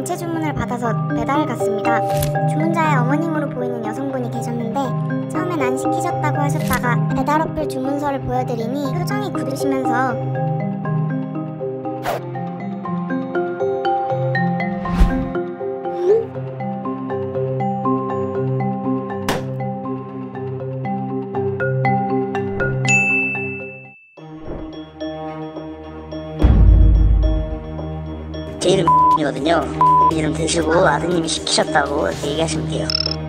단체 주문을 받아서 배달을 갔습니다. 주문자의 어머님으로 보이는 여성분이 계셨는데 처음엔 안 시키셨다고 하셨다가 배달 어플 주문서를 보여드리니 표정이 굳으시면서 제 이름 이거든요. 이름 드시고 아드님이 시키셨다고 얘기하시면 돼요.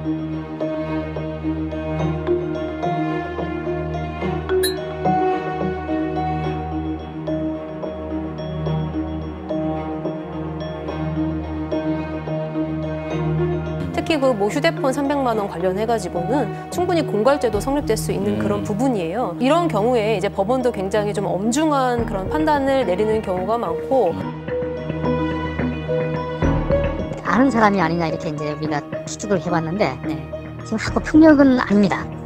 특히 그 뭐 휴대폰 300만 원 관련해가지고는 충분히 공갈죄도 성립될 수 있는 그런 부분이에요. 이런 경우에 이제 법원도 굉장히 좀 엄중한 그런 판단을 내리는 경우가 많고, 아는 사람이 아니냐 이렇게 이제 우리가 추측을 해봤는데 지금 하고 폭력은 아닙니다.